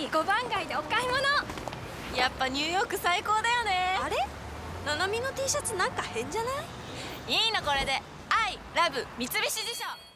5番街でお買い物。 やっぱニューヨーク最高だよね。 あれ、ななみの T シャツなんか変じゃない？ いいのこれで。アイラブ三菱地所。